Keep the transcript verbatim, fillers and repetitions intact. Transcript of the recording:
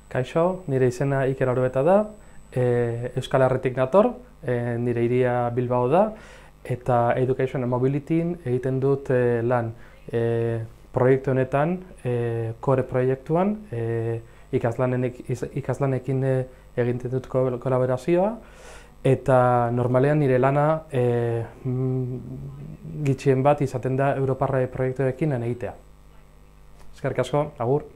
Kaixo, nire izena Iker Orueta da, e, Euskal Herritik nator, e, nire hiria Bilbao da, eta Education and Mobilityin egiten dut e, lan. E, proiektu honetan, e, kore proiektuan, e, ikaslanenek, ikaslanekin e, egiten dut kolaborazioa, eta normalean nire lana e, mm, gitxien bat izaten da Europarra proiektuekin lan egitea. Eskerrik asko, agur.